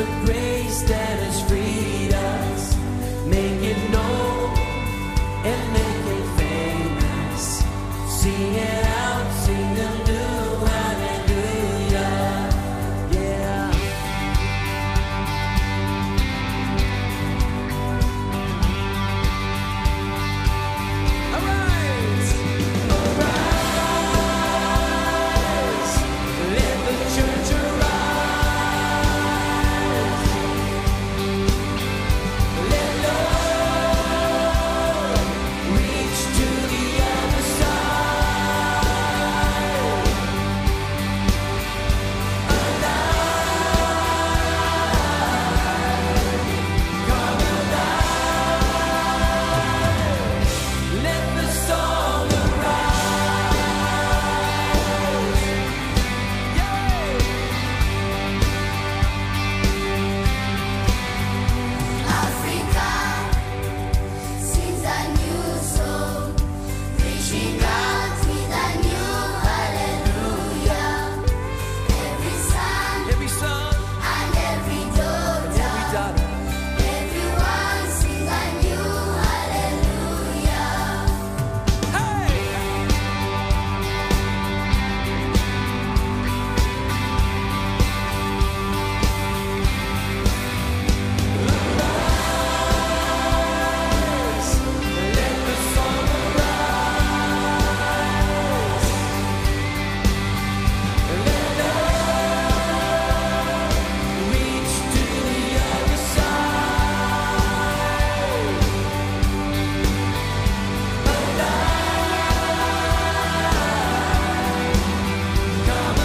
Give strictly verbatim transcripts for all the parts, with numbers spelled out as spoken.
of grace that has freed us. Make it known and make it famous. Sing it out, sing a new hallelujah. Yeah. Arise, arise, let the church arise. Let love reach to the other side. Alive, come alive. Let the song arise. Yeah. Africa sings a new song, reaching out with a new hallelujah. Every son Every son, and every every daughter, daughter, everyone sing a new hallelujah. hey! Arise, let the song arise. Let love reach to the other side. Alive, come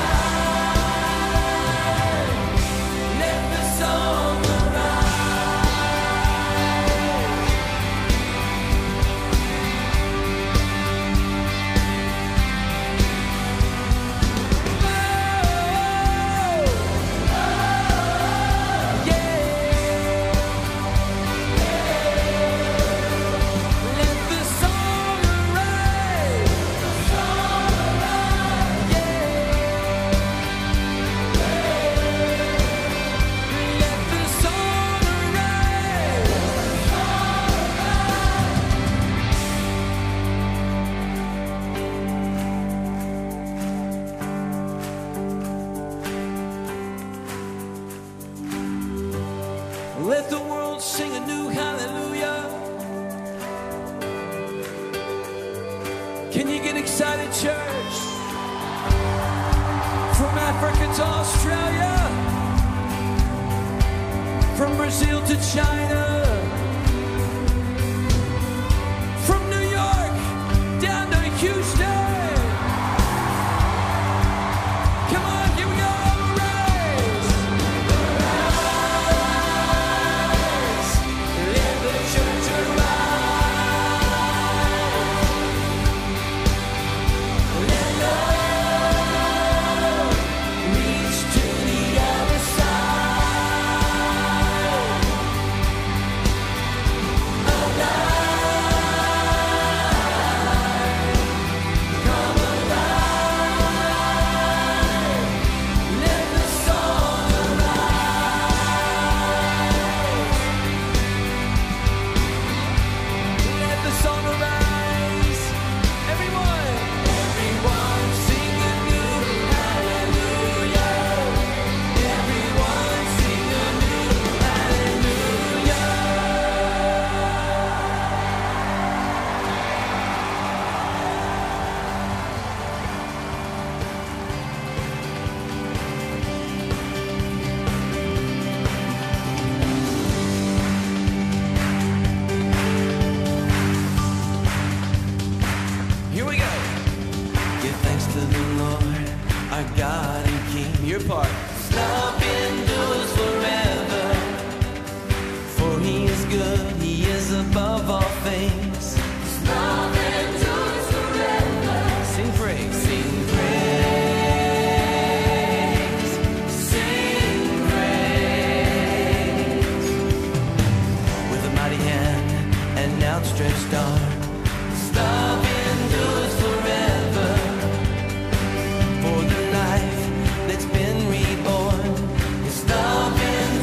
alive. Let the song Let the world sing a new hallelujah. Can you get excited, church? From Africa to Australia, from Brazil to China, from New York down to Houston. Come on, here we go. Arise. Let the church arise. Let love reach to the other side. Alive, come alive. Let the song arise. Let the song arise. Everyone, everyone sing a new hallelujah. Everyone sing a new hallelujah. Here we go. Give thanks to the Lord, our God and King. Your part. His love endures forever. For He is good, He is above all things. His love endures forever. Sing praise, sing praise, sing praise. With a mighty hand and outstretched arm. His love endures forever. For the life that's been reborn. His love endures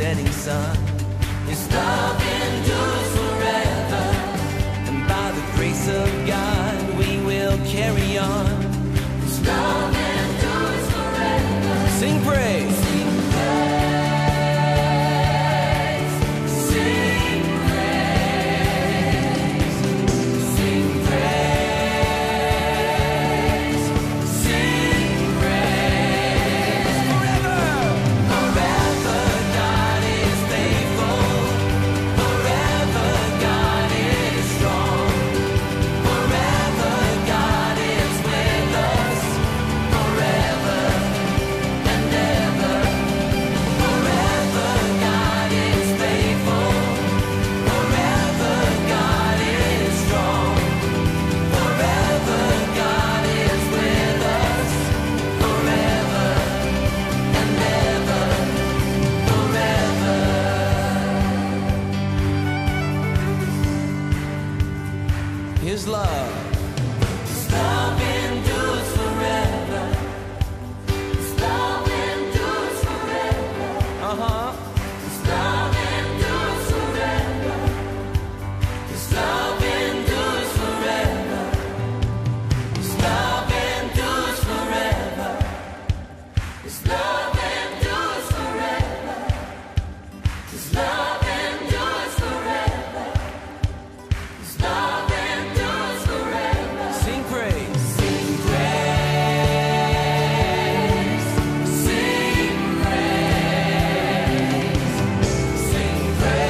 setting sun. His love endures forever, and by the grace of God we will carry on. His love endures forever. Sing praise. Sing praise. Sing praise. Sing praise. Sing praise. Forever. Forever God is faithful. Forever God is strong. Forever God is with us. Forever and ever. Forever God is faithful. Forever God is strong. Forever God is with us. Forever and ever. Forever. His love. His love endures forever. His love endures forever. Uh-huh. His love endures forever. His love endures forever. His love endures forever. His love endures forever. His love endures forever. His love endures forever. Sing praise. Sing praise. Sing praise. Sing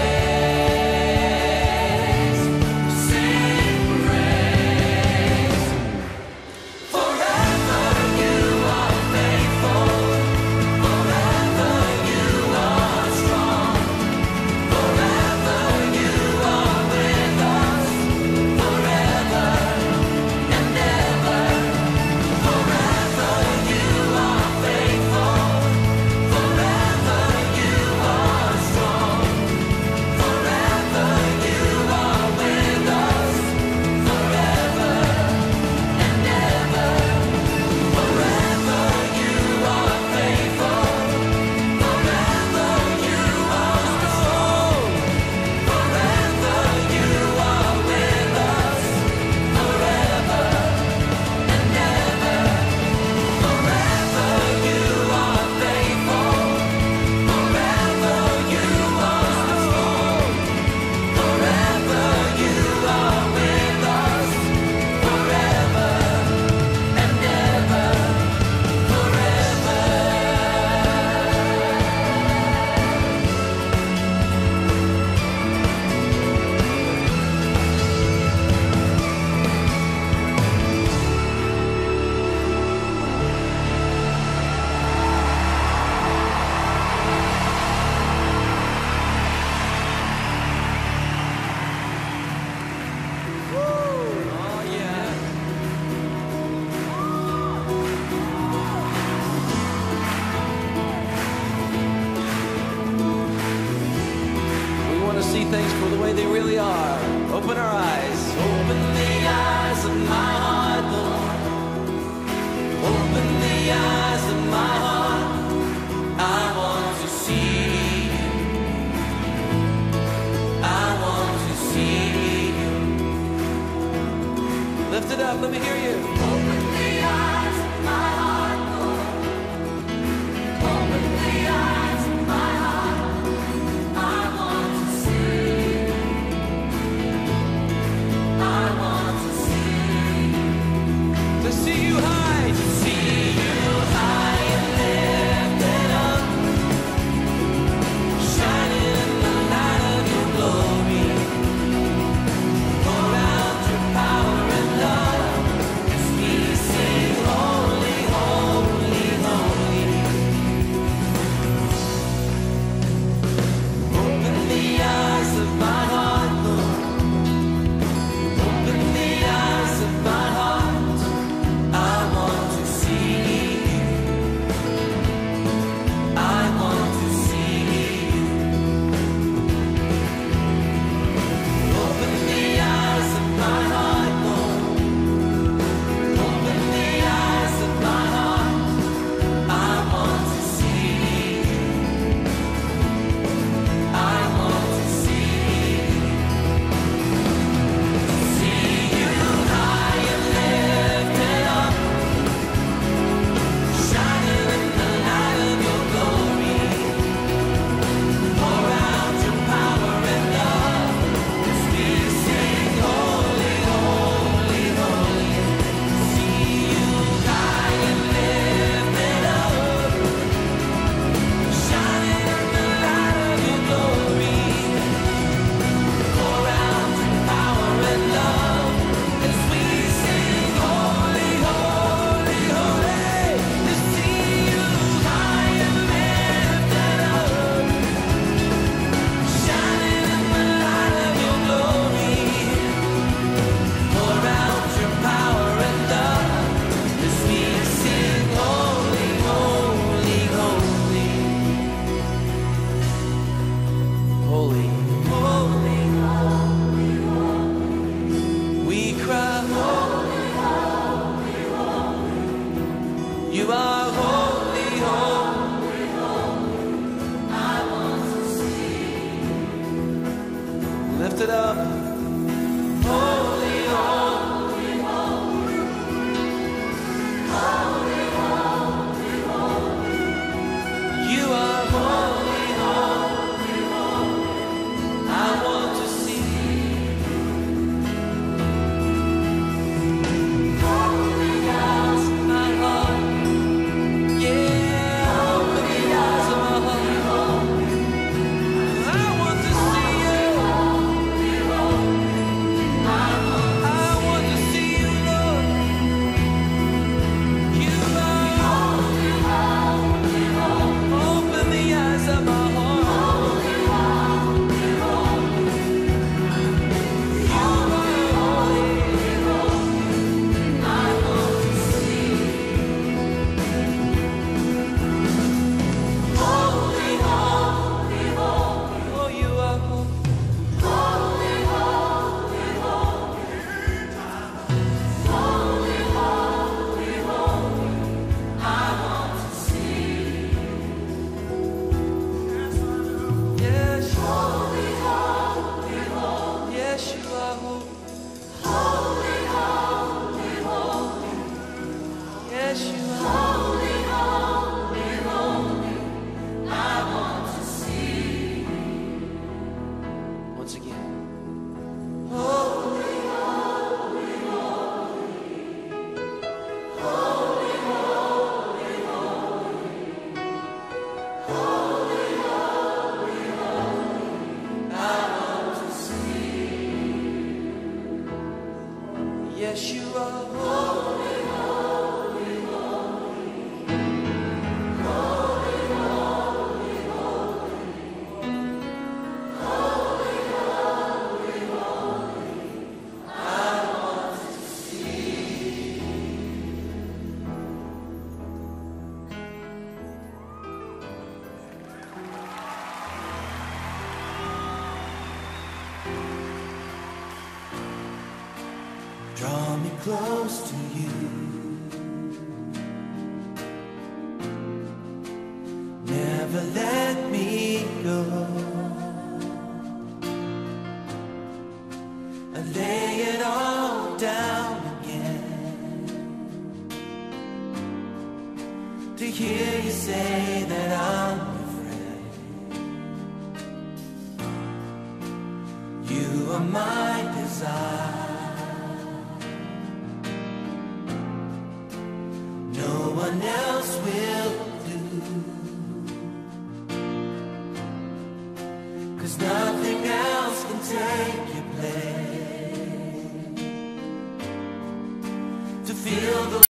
praise. Sing praise. Forever you are faithful. Forever you are strong. Forever you are with us. Forever and ever. Forever you are faithful. Forever you are strong. Forever you are with us. Forever and ever. Forever you are faithful. Forever you are strong. Forever you are with us. Forever and ever. Forever you are faithful. Forever you are strong. Forever you are with us. Forever and ever. Forever. Oh yeah. We want to see things for the way they really are. Open our eyes. Open the eyes of my heart, Lord. Open the eyes of my heart. I want to see you. I want to see you. Lift it up. Let me hear you. Open the eyes of my heart, Lord. Open the eyes of my heart. I want to see you. I want to see you. To see you high. To see you high and lifted up. Shining in the light of your glory. Pour out your power and love. His lift it up. Holy, holy, holy, holy, holy, holy. You are holy, holy, holy. I want to see you. Open the eyes of my heart. Yeah, open the eyes of my heart. I want to see you. I want to see you, Lord. You are holy, holy, holy. Open the eyes of my heart. Holy, holy, holy. You are holy, holy. I want to see you. Holy, holy, holy. Oh, you are holy. Holy, holy, holy. Holy, holy, holy. I want to see you. Yes, holy, holy, holy. Yes, you are holy. Holy, holy, holy. Yes, you are holy, holy, holy. I want to see you. Once again. Holy, holy, holy. Holy, holy, holy. Holy, holy, holy. I want to see you. Yes, you are holy, holy, holy. Holy, holy, holy. Holy, holy, holy. I want to see you. Draw me close to you. Never let me go. I lay it all down again to hear you say that I'm your friend. You are my desire. No one else will do. 'Cause nothing else can take your place. To feel the